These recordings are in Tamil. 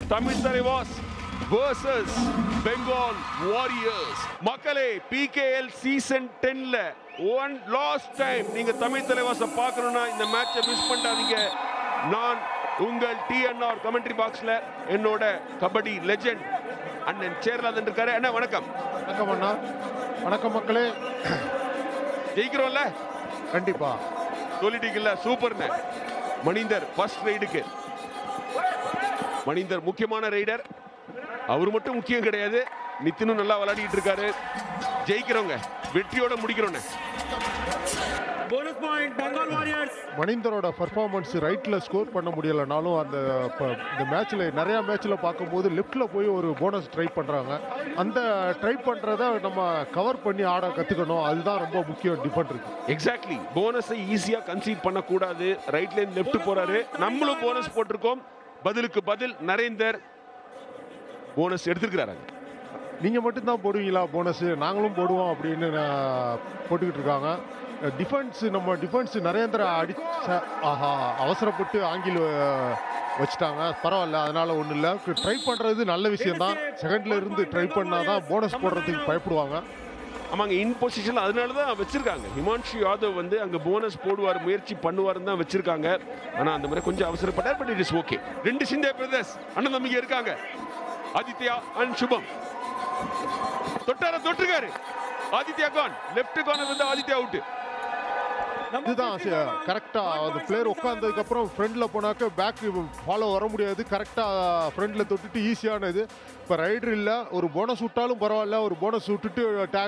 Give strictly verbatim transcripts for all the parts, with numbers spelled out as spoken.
Tamil Thalaivas versus Bengal Warriors. மக்களே, P K L சீசன் டென்ல ஒன் லாஸ்ட் டைம் நீங்க தமிழ் தலைவாச பார்க்கணும்னா இந்த மேட்சை மிஸ் பண்ணாதீங்க. நான் உங்கள் T N R கமெண்ட்ரி பாக்ஸ்ல என்னோட கபடி லெஜெண்ட் அண்ணன் சேர்லாதன் இருக்காரு. அண்ணா வணக்கம். வணக்கம் அண்ணா. வணக்கம் மக்களே. ஜெயிக்கிறோம்ல? கண்டிப்பா. சொல்லிட்டீங்கல்ல, சூப்பர்ண்ணே. மணிந்தர் ஃபர்ஸ்ட் ரைடுக்கு. மணிந்தர் முக்கியமான ரைடர். அவர் மட்டும் முக்கியம் கிடையாது, நித்தினும் நல்லா விளையாடிட்டு இருக்காரு. ஜெயிக்கிறவங்க வெற்றியோட முடிக்கிறோம். Bonus point Bengal warriors. மணிந்தரோட பெர்ஃபார்மன்ஸ் ரைட்ல ஸ்கோர் பண்ண முடியலனாலும் அந்த இந்த மேட்ச்ல நிறைய மேட்ச்ல பார்க்கும்போது லெஃப்ட்ல போய் ஒரு போனஸ் ட்ரை பண்றாங்க. அந்த ட்ரை பண்றத நம்ம கவர் பண்ணி ஆட கத்துக்கணும். அதுதான் ரொம்ப முக்கியம் டிஃபெண்டருக்கு. எக்ஸாக்ட்லி. போனஸை ஈஸியா கன்சீட் பண்ண கூடாது. ரைட்ல இருந்து லெஃப்ட் போறாரு. நம்மளும் போனஸ் போட்டிருக்கோம். பதிலுக்கு பதில் நரேந்தர் போனஸ் எடுத்துக்கிறாரு. நீங்க மட்டும் தான் போடுவீங்களா போனஸ்? நாங்களும் போடுவோம் அப்படின்னு போட்டுக்கிட்டு இருக்காங்க. டிஃபென்ஸ் நம்ம டிஃபென்ஸ் நரேந்திர அடிச்ச ஆஹா அவசரப்பட்டு ஆங்கில வச்சுட்டாங்க. பரவாயில்ல, அதனால ஒன்றும் இல்லை. ட்ரை பண்ணுறது நல்ல விஷயம் தான். செகண்ட்ல இருந்து ட்ரை பண்ணாதான் போனஸ் போடுறதுக்கு பயப்படுவாங்க. ஆமாங்க, இன் பொசிஷன் அதனால தான் வச்சிருக்காங்க. ஹிமான்ஷு யாதவ் வந்து அங்கே போனஸ் போடுவார், முயற்சி பண்ணுவாருன்னு தான் வச்சிருக்காங்க. ஆனால் அந்த மாதிரி கொஞ்சம் அவசரப்பட்டார். But it is okay. ரெண்டு சிந்தே பிரதர்ஸ் அண்ணன் தம்பிங்க இருக்காங்க. ஆதித்யா அண்ட் சுபம். தொட்டார தொட்டிருக்காரு. ஆதித்யா கான். லெஃப்ட் கார்னர் வந்து ஆதித்யா அவுட். இதுதான் கரெக்டா. அந்த பிளேயர் உட்கார்ந்ததுக்கு அப்புறம் ஃப்ரண்ட்ல போனாக்க பேக் ஃபாலோ வர முடியாது. கரெக்டா ஃப்ரண்ட்ல தொட்டுட்டு ஈஸியானது. இப்போ ரைடர் இல்லை, ஒரு போனஸ் விட்டாலும் பரவாயில்ல. ஒரு போனஸ் விட்டுட்டு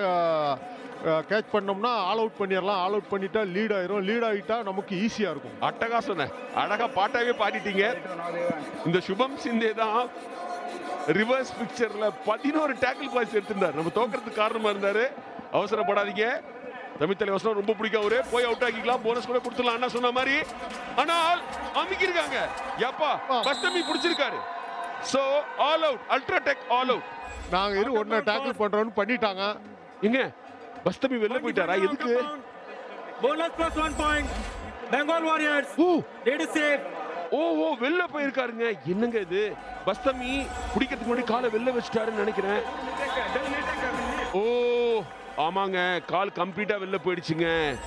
கேட்ச் பண்ணோம்னா ஆல் அவுட் பண்ணிடலாம். ஆல் அவுட் பண்ணிட்டா லீட் ஆயிரும். லீட் ஆகிட்டா நமக்கு ஈஸியா இருக்கும். அட்டகாசம். அழகா பாட்டாவே பாடிட்டீங்க. இந்த சுபம் சிந்தே தான் ரிவர்ஸ் பிக்சர்ல பதினோரு டேக்கிள் பாய்ஸ் எடுத்திருந்தார். நம்ம தோக்கிறதுக்கு காரணமா இருந்தாரு. அவசரப்படாதீங்க. தமிழ் தலைவாசம் ரொம்ப பிடிக்கும். அவரு போய் அவுட் ஆகிக்கலாம். போனஸ் கூட கொடுத்துடலாம் அண்ணா சொன்ன மாதிரி. ஆனால் அமுக்கிருக்காங்க. யப்பா பஸ்தமி பிடிச்சிருக்காரு. So all out. UltraTech all out. நாங்க இரு ஒண்ணு டேக்கிள் பண்றோம்னு பண்ணிட்டாங்க. எங்க பஸ்தமி வெளில போயிட்டாரா? எதுக்கு? Bonus plus one point Bengal warriors. Oh that is save. Oh oh வெளில போயிருக்காருங்க. என்னங்க இது? பஸ்தமி பிடிக்கிறதுக்கு முன்னாடி காலை வெளில வச்சுட்டாருன்னு நினைக்கிறேன். ஓ ஆமாங்க, கால் கம்ப்ளீட்டா வெளில போயிடுச்சுங்க.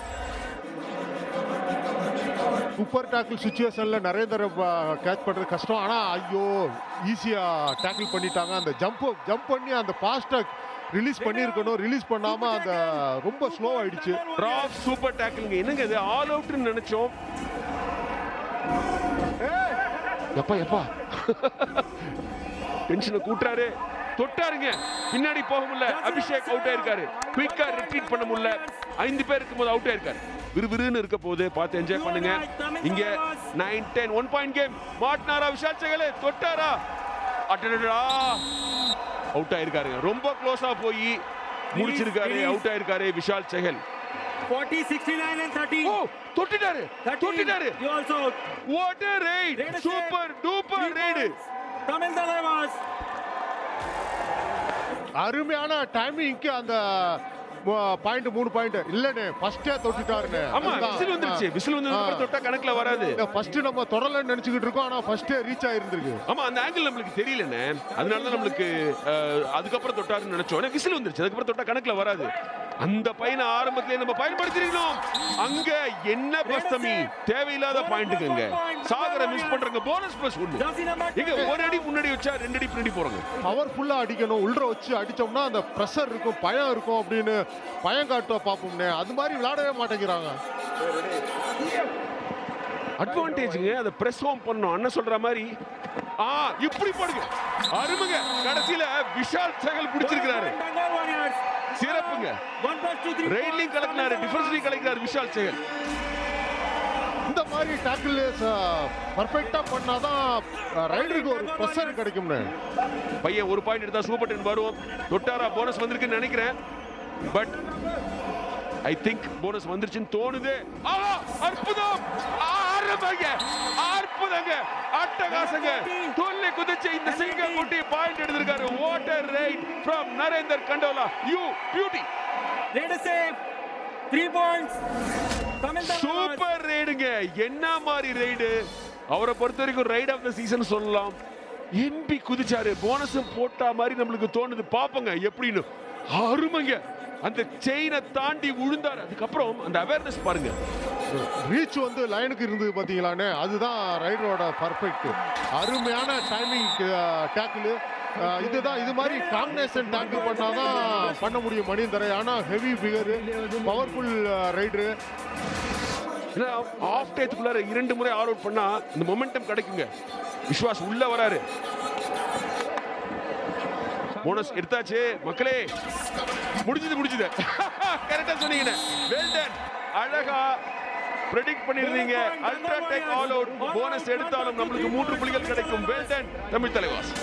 சூப்பர் டேக்கிள் சிச்சுவேஷன்ல நரேந்தர் கேட்ச் பண்றது கஷ்டம். ஆனா ஐயோ ஈஸியா டேக்கிள் பண்ணிட்டாங்க. அந்த ஜம்ப் ஜம்ப் பண்ணி அந்த ஃபாஸ்டா ரிலீஸ் பண்ணிருக்கணும். ரிலீஸ் பண்ணாம அந்த ரொம்ப ஸ்லோ ஆயிடுச்சு. டிராப் சூப்பர் டேக்கிள்ங்க. என்னங்க இது? ஆல் அவுட்னு நினைச்சோம். எப்பா எப்பா டென்ஷனை கூட்டுறாரு. தொட்டாருங்க. பின்னாடி போக முடியல. அபிஷேக் அவுட் ஆயிருக்காரு. குயிக்கா ரிட்ரீட் பண்ண முடியல. ஐந்து பேர் இருக்கும்போது அவுட் ஆயிருக்காரு. விறுவிறுன்னு இருக்க போது பார்த்து என்ஜாய் பண்ணுங்க. இங்க nine ten one point game. மாட்னாரா விஷால் சேகல்? தொட்டாரா? அட்டடா அவுட் ஆயிருக்காருங்க. ரொம்ப க்ளோஸா போய் முடிச்சிருக்காரு. அவுட் ஆயிருக்காரு Vishal Sehgal. forty, sixty-nine and thirty. O தொட்டிட்டாரு. தொட்டிட்டாரு. You also. What a raid. Super duper raid. Tamil Thalaivas. அருமையான டைமிங்க்கு அந்த பாயிண்ட் மூணு பாயிண்ட் இல்லனே ஃபர்ஸ்டே தொட்டுட்டாருனே. ஆமா, விசில் வந்துருச்சு. விசில் வந்ததுக்கு அப்புறம் தொட்டா கணக்குல வராது. ஃபர்ஸ்ட் நம்ம தொடரலன்னு நினைச்சிட்டு இருக்கோம். ஆனா ஃபர்ஸ்டே ரீச் ஆயிருந்திருக்கு. ஆமா, அந்த ஆங்கிள் நமக்கு தெரியலனே. அதனால தான் நமக்கு அதுக்கு அப்புறம் தொட்டாருன்னு நினைச்சோம். விசில் வந்துருச்சு. அதுக்கு அப்புறம் தொட்டா கணக்குல வராது. அந்த பையனை ஆரம்பத்திலே நம்ம பயன்படுத்திருக்கணும். அங்க என்ன பஸ்தமி தேவையில்லாத பாயிண்ட்டுங்க. சாகர மிஸ் பண்றங்க. போனஸ் பிளஸ் ஒன்னு. இங்க ஒரு அடி முன்னாடி வச்சா ரெண்டு அடி பின்னாடி போறாங்க. பவர்ஃபுல்லா அடிக்கணும். உள்ள வச்சு அடிச்சோம்னா அந்த பிரஷர் இருக்கும், பயம் இருக்கும் அப்படின்னு பயம் காட்ட பாப்போம்னே. அது மாதிரி விளையாடவே மாட்டேங்கிறாங்க. அட்வான்டேஜ்ங்க. அதை பிரஸ் ஹோம் பண்ணணும். அண்ணன் சொல்ற மாதிரி ஆ இப்படி போடுங்க. அருமைங்க. கடைசியில விஷால் சேகல் பிடிச்சிருக்காரு. சிறப்புங்க. ரைட்லிங் கலக்கினாரு. டிஃபென்ஸ்லயும் கலக்கினாரு விஷால் சேகல். இந்த மாதிரி டாக்கிள் பர்ஃபெக்ட்டா பண்ணாதான் ரைடருக்கு ஒரு பிரஷர் கிடைக்கும்னு. பையன் ஒரு பாயிண்ட் எடுத்தா சூப்பர் டென் வரும். தொட்டாரா போனஸ் வந்திருக்குன்னு நினைக்கிறேன். பட் ஐ திங்க் போனஸ் வந்துருச்சுன்னு தோணுது. ஆஹா அற்புதம். ஆரம்பங்க. அற்புதங்க. அட்டகாசங்க. துள்ளி குதிச்சு இந்த சிங்கிள் குட்டி பாயிண்ட் எடுத்திருக்காரு. What a raid from Narender Kandola. You beauty. Raider save. three points. Super ரைடுங்க. என்ன மாதிரி ரைடு. அவரை பொறுத்த வரைக்கும் ரைட் ஆஃப் த சீசன் சொல்லலாம். எம்பி குதிச்சாரு, போனஸும் போட்டா மாதிரி நம்மளுக்கு தோணுது. பாப்போங்க எப்படின்னு. அருமைங்க, அந்த செயினை தாண்டி விழுந்தாரு. அதுக்கப்புறம் அந்த அவேர்னஸ் பாருங்க, ரீச் வந்து லைனுக்கு இருந்தது பாத்தீங்களானே, அதுதான் ரைடரோட பர்ஃபெக்ட். அருமையான டைமிங் டேக்கிள். இதுதான், இது மாதிரி காம்பினேஷன் டேக்கிள் பண்ணாதான் பண்ண முடியும் மணிந்தரை. ஆனா heavy figure, powerful raider. Half டேத்துக்குள்ளார இரண்டு முறை ஆல் அவுட் பண்ணா இந்த மொமெண்டம் கிடைக்குங்க. விஸ்வாஸ் உள்ள வராரு. போனஸ் எடுத்தாச்சு மக்களே, முடிஞ்சது முடிஞ்சது. கரெக்டா சொன்னீங்க, வெல் டன். அழகா பிரெடிக்ட் பண்ணிருந்தீங்க. UltraTech all out. Bonus எடுத்தாலும் நம்மளுக்கு மூன்று புள்ளிகள் கிடைக்கும். Well done Tamil Thalaivas.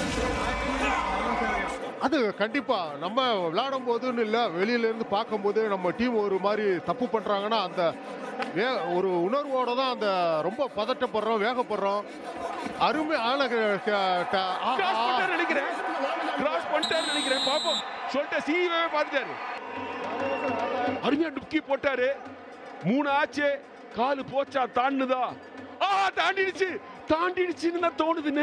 அது கண்டிப்பா நம்ம விளையாடும் போதுன்னு இல்லை, வெளியில இருந்து பார்க்கும் போது நம்ம டீம் ஒரு மாதிரி தப்பு பண்றாங்கன்னா அந்த வே ஒரு உணர்வோட தான் அந்த ரொம்ப பதட்டப்படுறோம், வேகப்படுறோம். அருமையான நினைக்கிறேன், கிராஸ் பண்ணிட்டாரு நினைக்கிறேன். பாப்போம் சொல்லிட்டு சீவே பார்த்துட்டாரு. அருமையா டுப்கி போட்டாரு. மூணு ஆச்சு, காலு போச்சா, தாண்டுதா? ஆ தாண்டிடுச்சு, தாண்டிடுச்சுன்னு தான் தோணுதுன்னு.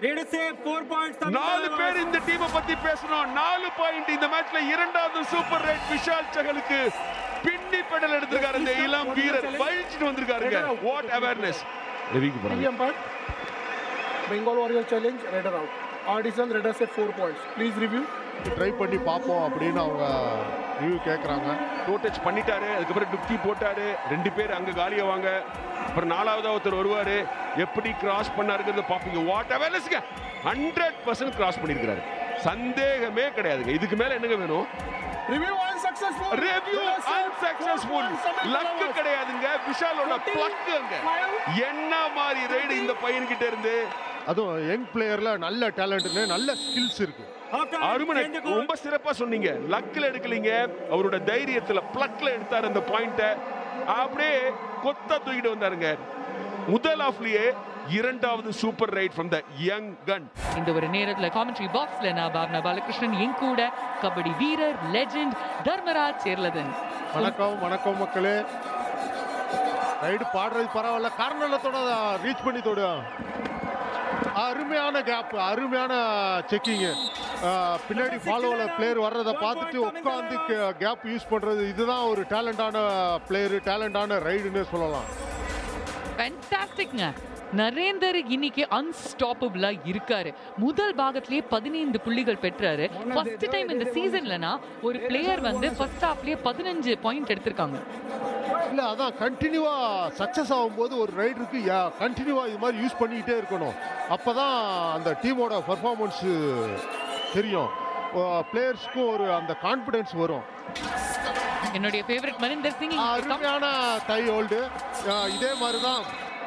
நாலு பேர் இந்த டீமை பத்தி பேசணும். நாலு பாயிண்ட் இந்த மேட்ச்ல. இரண்டாவது சூப்பர் ரைட் விஷால் சகலுக்கு பின்னி பெடல் எடுத்திருக்காரு இந்த இளம் வீரர். வழிச்சிட்டு வந்திருக்காருங்க. What awareness. ரவிக்கு போறாங்க. Bengal warrior challenge raider out. ஆடிசன் raider set four points. Please review. Try பண்ணி பார்ப்போம் அப்படின்னு அவங்க ரிவ்யூ கேட்குறாங்க. டோ டச் பண்ணிட்டாரு, அதுக்கப்புறம் டுப்கி போட்டாரு. ரெண்டு பேர் அங்க காலியாவாங்க. அப்புறம் நாலாவது ஒருத்தர் வருவாரு. எப்படி கிராஸ் பண்ணாருங்கிறத பாப்பீங்க. வாட் அவேர்னஸ்ங்க. ஹண்ட்ரட் பர்சன்ட் கிராஸ் பண்ணிருக்காரு, சந்தேகமே கிடையாதுங்க. இதுக்கு மேல என்னங்க வேணும்? Review unsuccessful. Review unsuccessful. Luck கிடையாதுங்க, விஷாலோட பிளக் அங்க. என்ன மாதிரி ரைடு இந்த பையன் கிட்ட இருந்து. அதுவும் யங் பிளேயர்ல நல்ல டேலண்ட்னு, நல்ல ஸ்கில்ஸ் இருக்கு. அருமனை ரொம்ப சிறப்பா சொன்னீங்க. லக்ல எடுக்கலீங்க, அவரோட தைரியத்துல பிளக்ல எடுத்தாரு அந்த பாயிண்ட. அப்படியே கொத்தா தூக்கிட்டு வந்தாருங்க. முதல் ஆஃப்லயே இரண்டாவது super raid from the young gun. இந்த ஒரு நேரத்துல காமெண்ட்ரி பாக்ஸ்ல நான் பாவனா பாலகிருஷ்ணன் என் கூட கபடி வீரர் லெஜெண்ட் தர்மராஜ் சேர்லதன். வணக்கம் வணக்கம் மக்களே. ரைடு பாடுறது பரவாயில்ல, காரணத்தோட ரீச் பண்ணி தொடு. அருமையான கேப், அருமையான செக்கிங்கு. பின்னாடி ஃபாலோவில் பிளேயர் வர்றதை பார்த்துட்டு உட்காந்து கேப் யூஸ் பண்ணுறது, இதுதான் ஒரு டேலண்டான பிளேயரு, டேலண்டான ரைடுன்னு சொல்லலாம். ஃபேண்டாஸ்டிக்ங்க. நரேந்தர் இன்னைக்கு அன்ஸ்டாப்பபிளா இருக்காரு. முதல் பாகத்திலேயே பதினைந்து புள்ளிகள் பெற்றாரு. ஃபர்ஸ்ட் டைம் இந்த சீசன்லனா ஒரு பிளேயர் வந்து ஃபர்ஸ்ட் ஹாஃப்லயே பதினஞ்சு பாயிண்ட் எடுத்திருக்காங்க. இல்லை அதான் கண்டினியூவா சக்சஸ் ஆகும்போது ஒரு ரைடருக்கு கண்டினியூவா இது மாதிரி யூஸ் பண்ணிக்கிட்டே இருக்கணும். அப்போதான் அந்த டீமோட பர்ஃபார்மன்ஸ் தெரியும், பிளேயர்ஸ்க்கும் ஒரு அந்த கான்ஃபிடன்ஸ் வரும். என்னுடைய ஃபேவரட் மனிந்தர் சிங். அருமையான டை ஹோல்டு. இதே மாதிரி தான்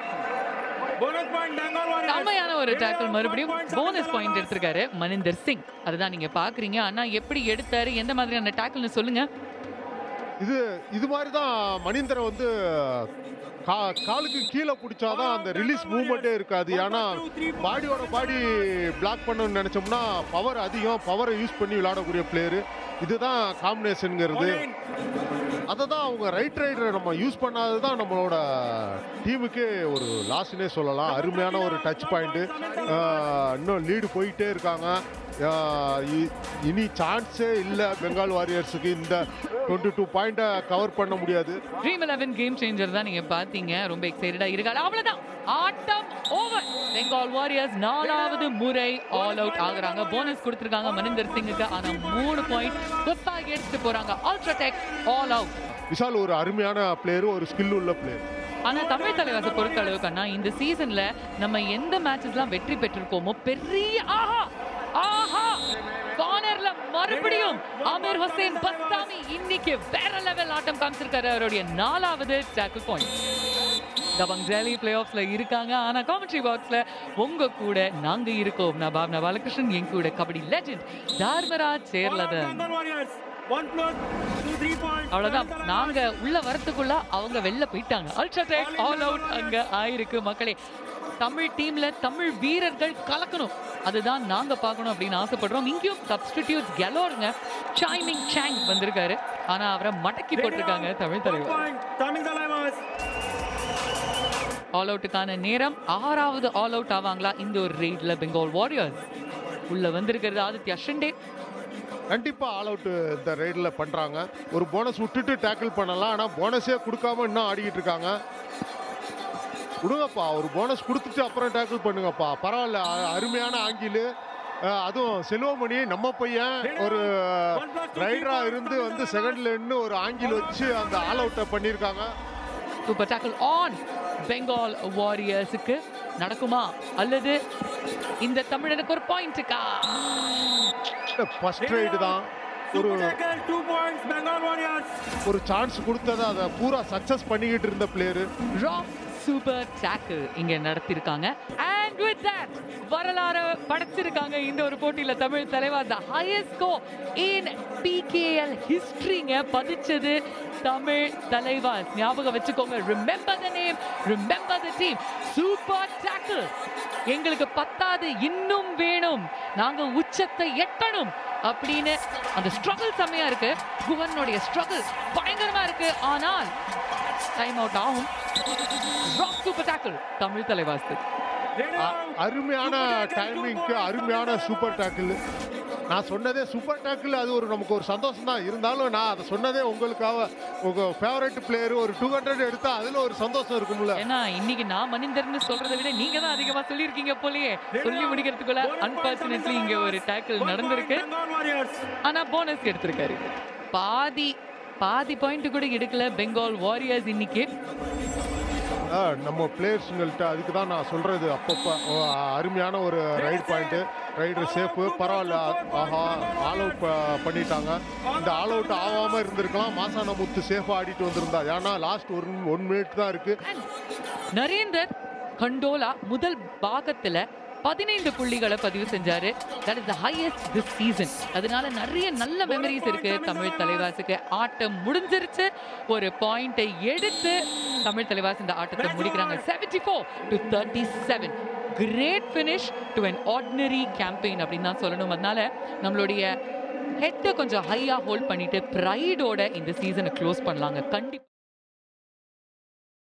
செம்மையான ஒரு டேக்கிள். மறுபடியும் போனஸ் பாயிண்ட் எடுத்திருக்காரு மனிந்தர் சிங். அதுதான் நீங்க பாக்குறீங்க. ஆனா எப்படி எடுத்தாரு, எந்த மாதிரியான டேக்கிள்னு சொல்லுங்க. இது இது மாதிரி தான் மனிந்தரை வந்து கா காலுக்கு கீழே பிடிச்சாதான் அந்த ரிலீஸ் மூவ்மெண்ட்டே இருக்காது. ஏன்னா பாடியோட பாடி பிளாக் பண்ணணும்னு நினச்சோம்னா பவர் அதிகம், பவரை யூஸ் பண்ணி விளையாடக்கூடிய பிளேயரு. இதுதான் காம்பினேஷனுங்கிறது. அதை தான் அவங்க ரைட் ரைடரை நம்ம யூஸ் பண்ணாது தான் நம்மளோட டீமுக்கே ஒரு லாஸ்னே சொல்லலாம். அருமையான ஒரு டச் பாயிண்ட்டு. இன்னும் லீடு போயிட்டே இருக்காங்க. இனி சான்ஸே இல்லை பெங்கால் வாரியர்ஸுக்கு இந்த டுவெண்ட்டி டூ பாயிண்ட்டை கவர் பண்ண முடியாது. ட்ரீம் எலெவன் கேம் சேஞ்சர் தான் நீங்க பாத்தீங்க. ரொம்ப எக்ஸைட்டடா இருக்காரு. அவ்வளவுதான், ஆட்டம் ஓவர். பெங்கால் வாரியர்ஸ் நாலாவது முறை ஆல் அவுட் ஆகுறாங்க. போனஸ் கொடுத்திருக்காங்க மனிந்தர் சிங்குக்கு. ஆனா மூணு பாயிண்ட் கொத்தாக எடுத்துட்டு போறாங்க. UltraTech all out. விஷால் ஒரு அருமையான பிளேயர், ஒரு ஸ்கில் உள்ள பிளேயர். ஆனா தமிழ் தலைவாசை பொறுத்த அளவுக்குன்னா இந்த சீசன்ல நம்ம எந்த மேட்சஸ்லாம் வெற்றி பெற்றிருக்கோமோ பெரிய ஆஹா ஆஹா கார்னர்ல மறுபடியும் ஆமீர் ஹுசைன் பஸ்தாமி இன்னைக்கு வேற லெவல் ஆட்டம் காமிச்சிருக்காரு. அவருடைய நாலாவது tackle point. Dabang Delhi play ஆஃப்ஸ்ல இருக்காங்க. ஆனா காமெண்ட்ரி பாக்ஸ்ல உங்க கூட நாங்க இருக்கோம். நான் பாவனா பாலகிருஷ்ணன், என் கூட கபடி லெஜெண்ட் தர்மராஜ் சேர்லதன். அவ்வளவுதான், நாங்க உள்ள வரத்துக்குள்ள அவங்க வெளில போயிட்டாங்க. அல்ட்ராடெக் ஆல் அவுட் அங்க ஆயிருக்கு. மக்களே, தமிழ் டீம்ல தமிழ் வீரர்கள் கலக்கணும், அதுதான் நாங்க பார்க்கணும் அப்படின்னு ஆசைப்படுறோம். இங்கேயும் சப்ஸ்டிடியூட்ஸ் கெலோருங்க. சாய்மிங் சாங் வந்திருக்காரு, ஆனா அவரை மடக்கி போட்டிருக்காங்க தமிழ் தலைவர். ஆல் அவுட்டுக்கான நேரம். ஆறாவது ஆல் அவுட் ஆவாங்களா இந்த ஒரு ரெய்ட்ல பெங்கால் வாரியர்ஸ்? உள்ள வந்திருக்கிறது ஆதித்யா ஷிண்டே. கண்டிப்பா ஆல் அவுட் இந்த ரைடில் பண்றாங்க. ஒரு போனஸ் விட்டுட்டு டேக்கிள் பண்ணலாம், ஆனா போனஸே கொடுக்காம இன்னும் ஆடிக்கிட்டு இருக்காங்க. விடுங்கப்பா, ஒரு போனஸ் கொடுத்துட்டு அப்புறம் டேக்கிள் பண்ணுங்கப்பா. பரவாயில்ல, அ- அருமையான ஆங்கிள். அஹ், அதுவும் செல்வமணி நம்ம பையன் ஒரு ரைடரா இருந்து வந்து செகண்ட்ல இருந்து ஒரு ஆங்கிள் வச்சு அந்த ஆல் அவுட்டை பண்ணியிருக்காங்க. சூப்பர் டேக்கிள் ஆன் பெங்கால் வாரியர்ஸுக்கு. நடக்குமா அல்லது இந்த தமிழனுக்கு ஒரு பாயிண்ட்டுக்கா? ஃபர்ஸ்ட் ரைடு தான், ஒரு Super tackle, two points, Bengal Warriors. ஒரு சான்ஸ் கொடுத்ததை அதை பூரா சக்சஸ் பண்ணிக்கிட்டு இருந்த பிளேயரு. ராக் சூப்பர் டேக்கிள் இங்க நடத்திருக்காங்க. அண்ட் வித் தட் வரலாறு படைச்சிருக்காங்க இந்த ஒரு போட்டியில Tamil Thalaiva. The highest score in PKL ஹிஸ்டரிங்க பதிச்சது தமிழ் தலைவா. ஞாபகம் வச்சுக்கோங்க, remember the name, remember the team. Super tackle. எங்களுக்கு பத்தாது, இன்னும் வேணும், நாங்க உச்சத்தை எட்டணும் அப்படின்னு அந்த ஸ்ட்ரகிள் செம்மையா இருக்கு. குவனுடைய ஸ்ட்ரகிள் பயங்கரமா இருக்கு. ஆனால் டைம் அவுட் ஆகும். ராக் சூப்பர் டேக்கிள் தமிழ் தலைவாஸ்து. அ- அருமையான டைமிங்க்கு அருமையான சூப்பர் டேக்கிள். நான் சொன்னதே சூப்பர் டேக்கிள், அது ஒரு நமக்கு ஒரு சந்தோஷம் தான். இருந்தாலும் நான் அதை சொன்னதே உங்களுக்காக. உங்க ஃபேவரட் பிளேயர் ஒரு டூ ஹண்ட்ரட் எடுத்தா அதுல ஒரு சந்தோஷம் இருக்கும்ல. ஏன்னா இன்னைக்கு நான் மனிதர்னு சொல்றதை விட நீங்க தான் அதிகமா சொல்லியிருக்கீங்க போலயே. சொல்லி முடிக்கிறதுக்குள்ள அன்பார்ச்சுனேட்லி இங்க ஒரு டேக்கிள் நடந்திருக்கு. Bengal Warriors. ஆனா போனஸ் எடுத்திருக்காரு. பாதி பாதி பாயிண்ட் கூட எடுக்கல பெங்கால் வாரியர்ஸ் இன்னைக்கு. ஆ, நம்ம பிளேயர்ஸுங்கள்ட்ட அதுக்கு தான் நான் சொல்றது. அப்பப்போ ஓ, அருமையான ஒரு ரைட் பாயிண்ட். ரைடர் சேஃபு, பரவாயில்ல. ஆஹா, ஆல் அவுட் பண்ணிட்டாங்க. இந்த ஆல் அவுட் ஆகாம இருந்திருக்கலாம். மாசான முத்து சேஃபா ஆடிட்டு வந்திருந்தா. ஏன்னா லாஸ்ட் ஒன் ஒன் மினிட் தான் இருக்கு. நரேந்தர் கண்டோலா முதல் பாகத்துல பதினைந்து புள்ளிகளை பதிவு செஞ்சாரு. That is the highest this season. அதனால நிறைய நல்ல மெமரிஸ் இருக்கு தமிழ் தலைவாசுக்கு. ஆட்டம் முடிஞ்சிருச்சு. ஒரு பாயிண்டை எடுத்து தமிழ் தலைவாஸ் இந்த ஆட்டத்தை முடிக்கிறாங்க. Seventy four to thirty seven. Great finish to an ordinary campaign அப்படின்னு தான் சொல்லணும். அதனால நம்மளுடைய ஹெட்டை கொஞ்சம் ஹையா ஹோல்ட் பண்ணிட்டு ப்ரைடோட இந்த சீசனை க்ளோஸ் பண்ணலாங்க கண்டிப்பா.